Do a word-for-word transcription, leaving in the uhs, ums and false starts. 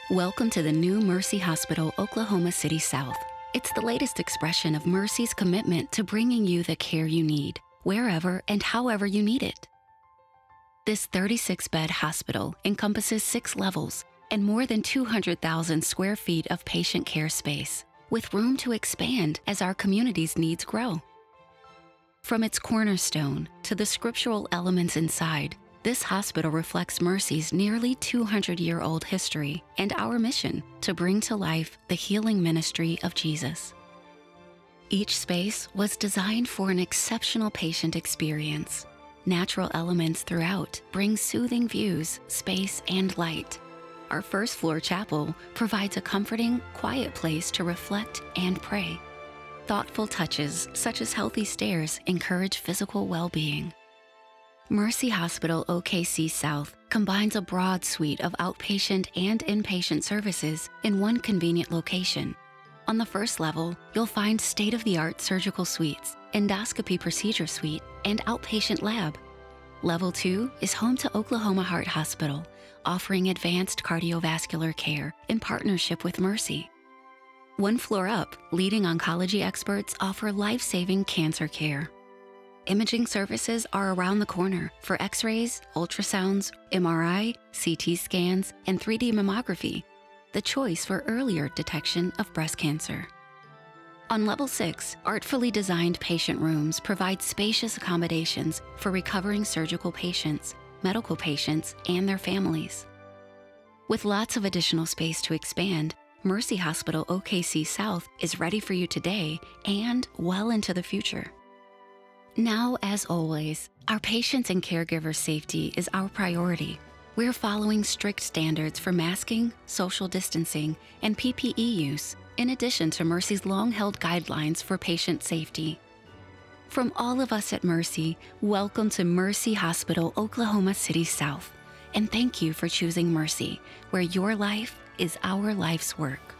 Welcome to the new Mercy Hospital, Oklahoma City South. It's the latest expression of Mercy's commitment to bringing you the care you need, wherever and however you need it. This thirty-six bed hospital encompasses six levels and more than two hundred thousand square feet of patient care space, with room to expand as our community's needs grow. From its cornerstone to the scriptural elements inside, this hospital reflects Mercy's nearly two hundred year old history and our mission to bring to life the healing ministry of Jesus. Each space was designed for an exceptional patient experience. Natural elements throughout bring soothing views, space, and light. Our first floor chapel provides a comforting, quiet place to reflect and pray. Thoughtful touches, such as healthy stairs, encourage physical well-being. Mercy Hospital O K C South combines a broad suite of outpatient and inpatient services in one convenient location. On the first level, you'll find state-of-the-art surgical suites, endoscopy procedure suite, and outpatient lab. Level two is home to Oklahoma Heart Hospital, offering advanced cardiovascular care in partnership with Mercy. One floor up, leading oncology experts offer life-saving cancer care. Imaging services are around the corner for x-rays, ultrasounds, M R I, C T scans, and three D mammography, the choice for earlier detection of breast cancer. On level six, artfully designed patient rooms provide spacious accommodations for recovering surgical patients, medical patients, and their families. With lots of additional space to expand, Mercy Hospital O K C South is ready for you today and well into the future. Now, as always, our patients' and caregivers' safety is our priority. We're following strict standards for masking, social distancing, and P P E use, in addition to Mercy's long-held guidelines for patient safety. From all of us at Mercy, welcome to Mercy Hospital, Oklahoma City South, and thank you for choosing Mercy, where your life is our life's work.